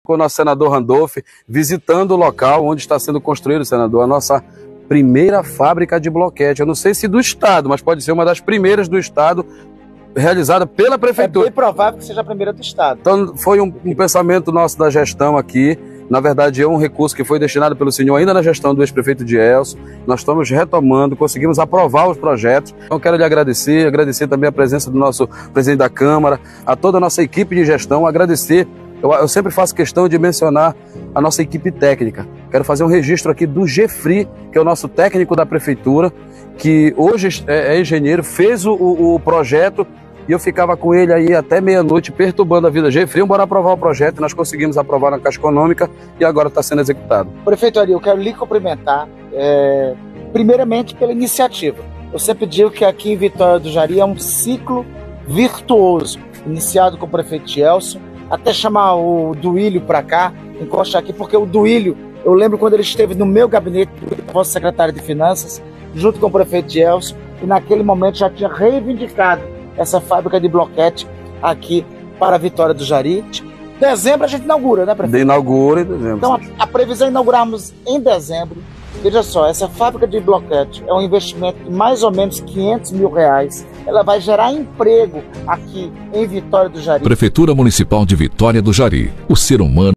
Com o nosso senador Randolph, visitando o local onde está sendo construído, senador, a nossa primeira fábrica de bloquete. Eu não sei se do estado, mas pode ser uma das primeiras do estado, realizada pela prefeitura. É bem provável que seja a primeira do estado. Então foi um pensamento nosso da gestão aqui. Na verdade é um recurso que foi destinado pelo senhor ainda na gestão do ex-prefeito Dielso. Nós estamos retomando, conseguimos aprovar os projetos. Então quero lhe agradecer também a presença do nosso presidente da Câmara, a toda a nossa equipe de gestão, agradecer. Eu sempre faço questão de mencionar a nossa equipe técnica. Quero fazer um registro aqui do Gefri, que é o nosso técnico da prefeitura, que hoje é engenheiro, fez o projeto e eu ficava com ele aí até meia-noite perturbando a vida. Gefri, bora aprovar o projeto, nós conseguimos aprovar na Caixa Econômica e agora está sendo executado. Prefeito Ari, eu quero lhe cumprimentar, primeiramente pela iniciativa. Eu sempre digo que aqui em Vitória do Jari é um ciclo virtuoso, iniciado com o prefeito Dielso, até chamar o Duílio para cá, encostar aqui, porque o Duílio, eu lembro quando ele esteve no meu gabinete, vosso secretário de Finanças, junto com o prefeito Dielso, e naquele momento já tinha reivindicado essa fábrica de bloquete aqui para a Vitória do Jari. Dezembro a gente inaugura, né, prefeito? Inaugura em dezembro. Então a previsão é inaugurarmos em dezembro. Veja só, essa fábrica de bloquete é um investimento de mais ou menos R$500 mil. Ela vai gerar emprego aqui em Vitória do Jari. Prefeitura Municipal de Vitória do Jari. O ser humano